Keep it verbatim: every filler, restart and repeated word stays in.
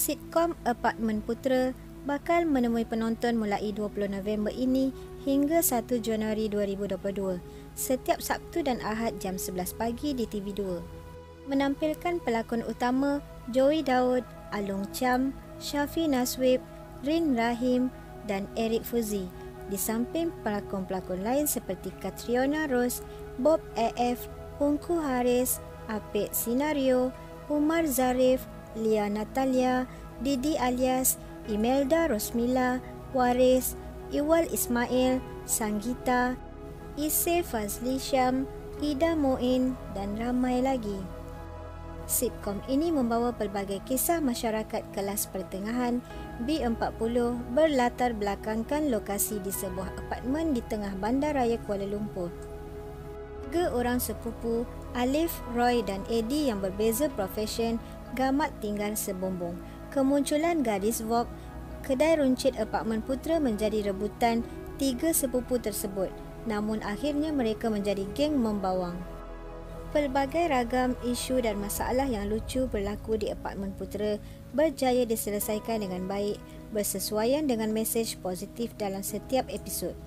Sitkom Apartmen Putra bakal menemui penonton mulai dua puluh November ini hingga satu Januari dua ribu dua puluh dua, setiap Sabtu dan Ahad jam sebelas pagi di T V dua. Menampilkan pelakon utama Joey Daud, Alung Cham, Syafi Naswib, Rin Rahim dan Eric Fuzi, di samping pelakon-pelakon lain seperti Katriona Rose, Bob A F, Ungku Haris, Apek Sinario, Umar Zarif, Lia Natalia, Didi Alias, Imelda Rosmila, Waris, Iwal Ismail, Sanggita, Ise Fazli Syam, Ida Moin dan ramai lagi. Sitkom ini membawa pelbagai kisah masyarakat kelas pertengahan B empat puluh berlatar belakangkan lokasi di sebuah apartmen di tengah bandaraya Kuala Lumpur. Tiga orang sepupu, Alif, Roy dan Eddie yang berbeza profesyen, gamat tinggal sebumbung. Kemunculan gadis Vogue, kedai runcit Apartmen Putra menjadi rebutan tiga sepupu tersebut. Namun akhirnya mereka menjadi geng membawang. Pelbagai ragam isu dan masalah yang lucu berlaku di Apartmen Putra berjaya diselesaikan dengan baik, bersesuaian dengan mesej positif dalam setiap episod.